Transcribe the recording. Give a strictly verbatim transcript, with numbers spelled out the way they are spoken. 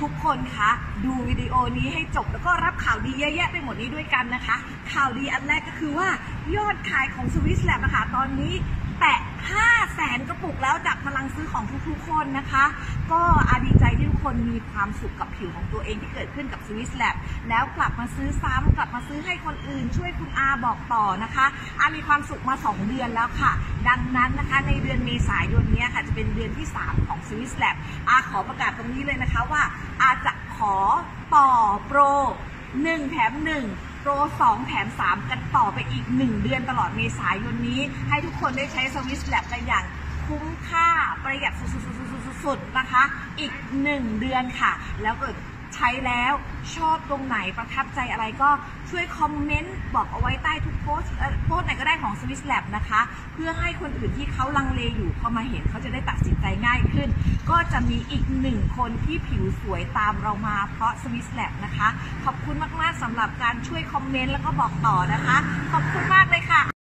ทุกคนคะดูวิดีโอนี้ให้จบแล้วก็รับข่าวดีเยอะแยะไปหมดนี้ด้วยกันนะคะข่าวดีอันแรกก็คือว่ายอดขายของ Swiss Lab นะคะตอนนี้แตะห้าแสนกระปุกแล้วจากพลังซื้อของทุกๆคนนะคะก็อาดีใจที่ทุกคนมีความสุขกับผิวของตัวเองที่เกิดขึ้นกับ Swiss Lab แล้วกลับมาซื้อซ้ำกลับมาซื้อให้คนอื่นช่วยคุณอาบอกต่อนะคะอามีความสุขมาสองเดือนแล้วค่ะดังนั้นนะคะในเดือนเมษายนนี้ค่ะจะเป็นเดือนที่สามของ Swiss Lab อาขอประกาศตรงนี้เลยนะคะว่าอาจะขอต่อโปรหนึ่งแถมหนึ่งโปรสองแถมสามกันต่อไปอีกหนึ่งเดือนตลอดเมษายนนี้ให้ทุกคนได้ใช้ Swiss Lab กันอย่างคุ้มค่าประหยัดสุดๆๆๆนะคะอีกหนึ่งเดือนค่ะแล้วเกิดใช้แล้วชอบตรงไหนประทับใจอะไรก็ช่วยคอมเมนต์บอกเอาไว้ใต้ทุกโพสต์โพสต์ไหนก็ได้ของ Swiss Lab นะคะเพื่อให้คนอื่นที่เขาลังเลอยู่พอมาเห็นเขาจะได้ตัดสินใจง่ายขึ้นก็จะมีอีกหนึ่งคนที่ผิวสวยตามเรามาเพราะ Swiss Lab นะคะขอบคุณมากๆสำหรับการช่วยคอมเมนต์แล้วก็บอกต่อนะคะขอบคุณมากเลยค่ะ